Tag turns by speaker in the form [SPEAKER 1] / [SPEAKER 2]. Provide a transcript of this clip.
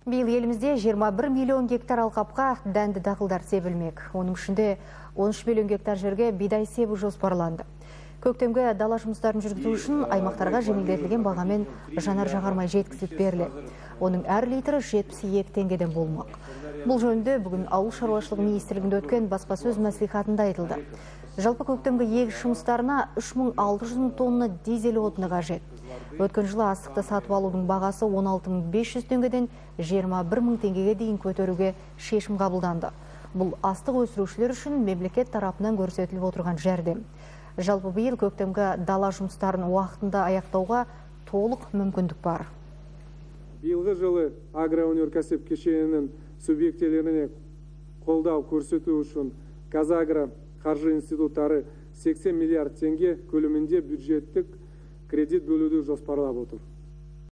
[SPEAKER 1] Биыл елімізде 21 миллион гектар алқапқа дәнді дақылдар себілмек. Оның ішінде 13 миллион гектар жерге бидай себу жоспарланды. Көктемгі дала жұмыстарын жүргізу үшін аймақтарға жеңілдетілген бағамен жанар-жағармай жеткізіп беріледі. Оның әр литрі 72 теңгеден болмақ. Бұл жөнінде бүгін Ауыл шаруашылығы министрлігінде өткен баспасөз мәслихатында айтылды. Жалпы көктемгі егіс жұмыстарына 3600 мың тонна дизель отыны қажет. Өткен жылы астықты сатып алудың бағасы 16500 теңгеден 21 мың теңгеге дейін көтеруге шешім қабылданды. Бұл астық өсірушілер үшін мемлекет тарапынан көрсетіліп отырған жәрдем. Жалпы биыл көктемгі дала жұмыстарын уақытында аяқтауға толық мүмкіндік бар.
[SPEAKER 2] Биылғы жылы агроөнеркәсіп кешенінің субъектілеріне қолдау көрсету үшін Қазагро қаржы институттары 80 миллиард теңге көлемінде бюджеттік кредит бөлуді жоспарлап отыр.